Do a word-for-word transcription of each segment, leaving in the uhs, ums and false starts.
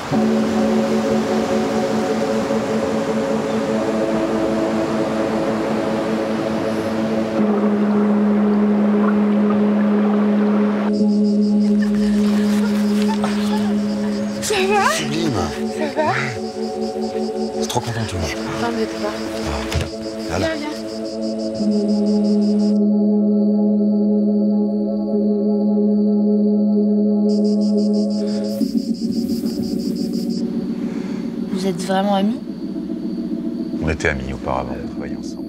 Ça va? Sublime. Ça va? Je suis trop content de toi. Non, mais toi. Ah, là. Viens, viens. Vous êtes vraiment amis? On était amis auparavant, on travaillait ensemble.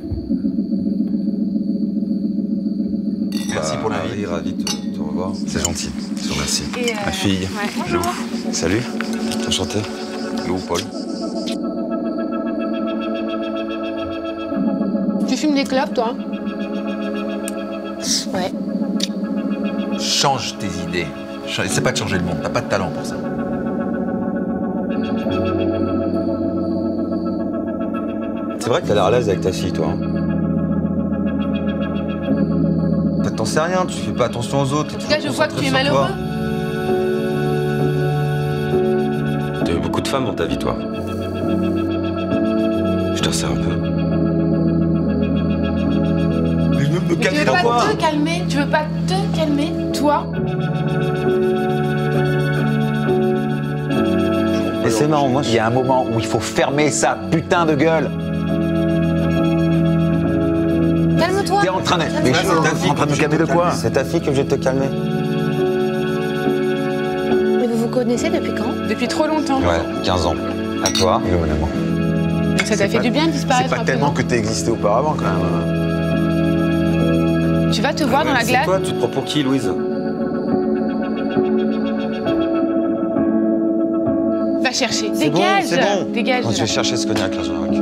Merci Bah, pour Marie, l'invite. ravi de te, te revoir. C'est gentil, je te remercie. Et euh... Ma fille, ouais. Lou. Salut, enchanté. Lou, Paul. Tu fumes des clopes, toi? Ouais. Change tes idées. Ch- Essaie pas de changer le monde, t'as pas de talent pour ça. C'est vrai que t'as l'air à l'aise avec ta fille, toi. Hein. En fait, t'en sais rien, tu fais pas attention aux autres. En tout cas, je vois que tu es malheureux. T'as eu beaucoup de femmes dans ta vie, toi. Je te resserre un peu. Mais je veux me Mais tu calmer veux dans pas quoi? te calmer? Tu veux pas te calmer, toi? Et c'est marrant, moi, Il y a un moment où il faut fermer sa putain de gueule. Calme-toi. T'es en train de... Mais je suis en train de me calmer de quoi? C'est ta fille qui est obligée de te calmer. Mais vous vous connaissez depuis quand? Depuis trop longtemps. Ouais, quinze ans. À toi? Et mon amour. Donc ça t'a fait du bien de disparaître C'est pas un peu, tellement non? que t'aies existé auparavant, quand même. Tu vas te voir dans la C'est glace. toi, tu te prends pour qui, Louise? Va chercher. C'est bon, Dégage. c'est bon. Dégage. Non, de je là. vais chercher ce cognac, là, Jean-Marc.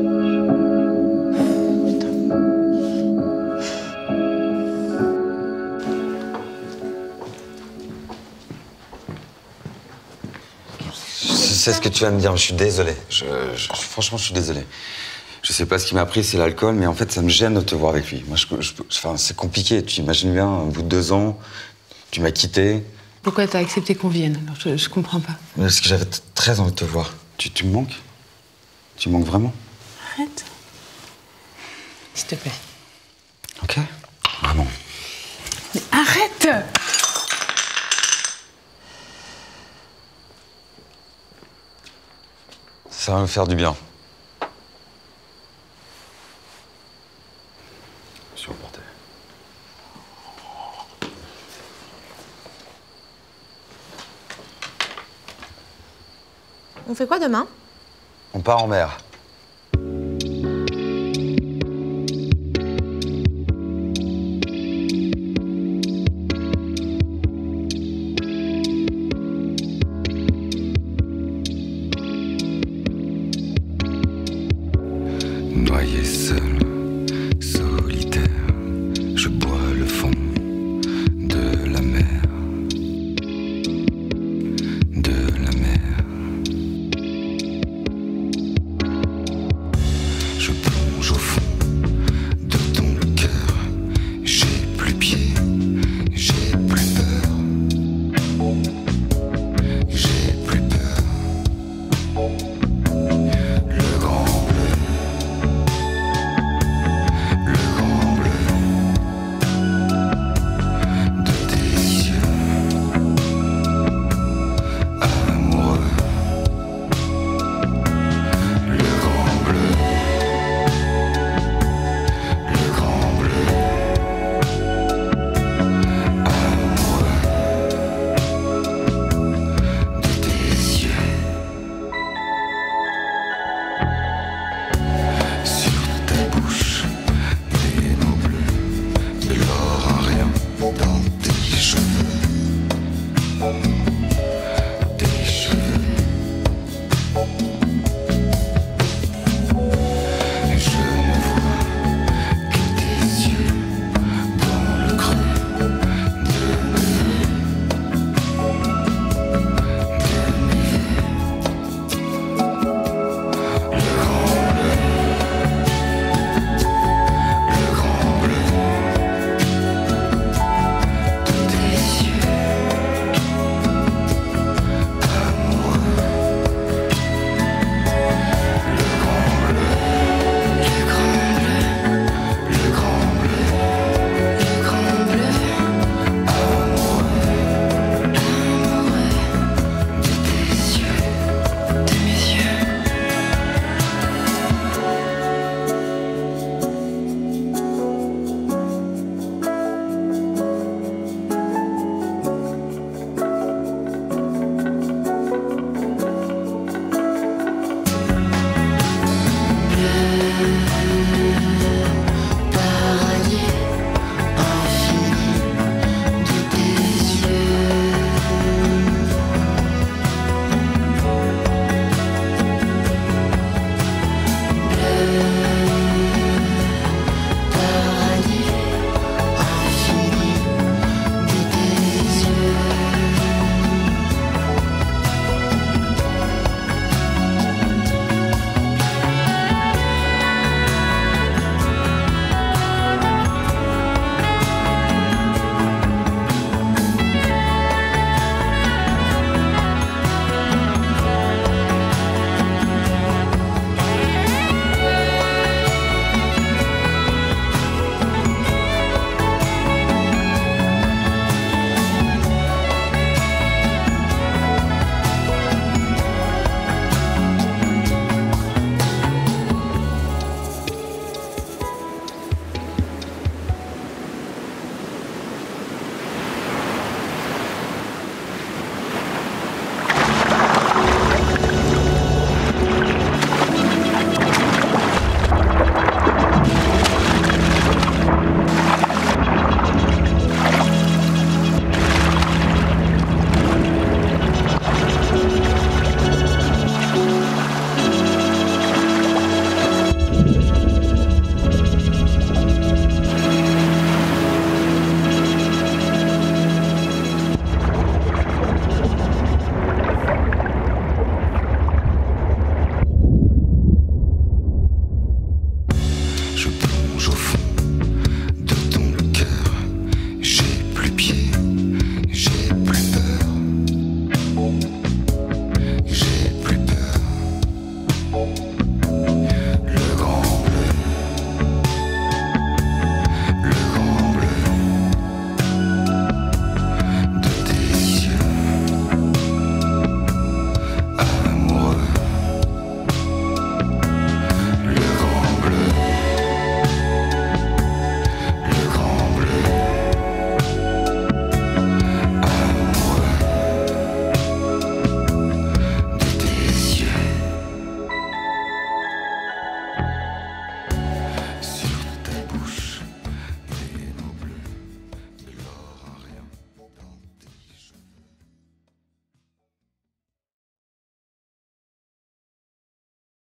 Je sais ce que tu vas me dire, je suis désolé. Je, je- franchement, je suis désolé. Je sais pas ce qui m'a pris, c'est l'alcool, mais en fait, ça me gêne de te voir avec lui. Moi, je, je- enfin, c'est compliqué. Tu imagines bien, au bout de deux ans, tu m'as quitté. Pourquoi t'as accepté qu'on vienne? Alors, je, je comprends pas. Parce que j'avais t- très envie de te voir. Tu, tu me manques? Tu me manques vraiment? Arrête. S'il te plaît. Ok? Vraiment. Mais arrête! Ça va me faire du bien. Je suis emporté. On fait quoi demain? On part en mer.